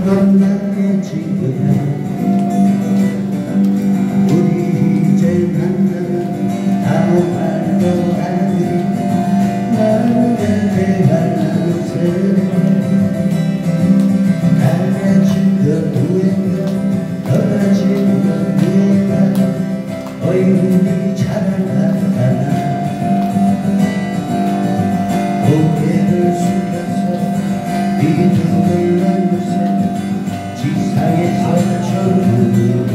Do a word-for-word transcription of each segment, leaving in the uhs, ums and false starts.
겁나게 지금은 우리 이제 만나 아무 말도 안 해. 나를 대하면서 달라진 것 후회가 떨어진 것 후회가 얼굴이 자라나가나 고개를 숙여서 비둥을 나누세 지상에서 처음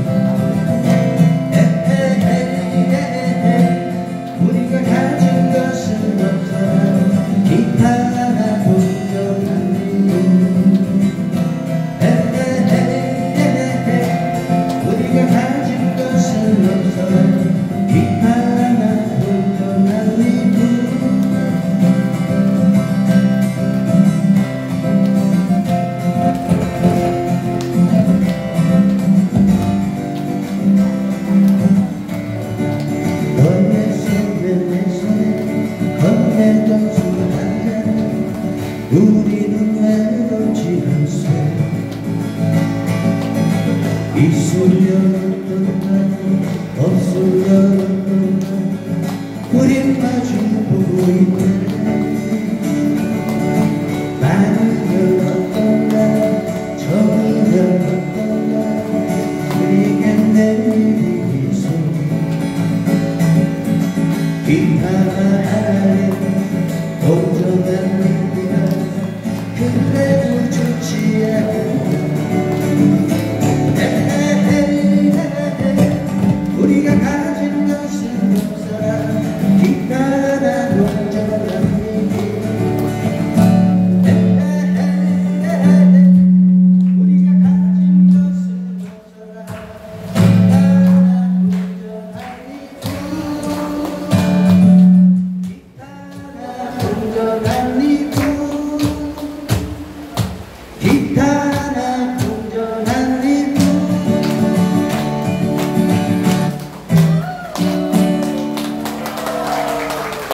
우리가 가진 것은 없어 기타 하나 동전하니 우리가 가진 것은 없어 기타 하나 동전하니 건네던 순간 우리는 외롭지 않소 있으면 어떤 날 없으면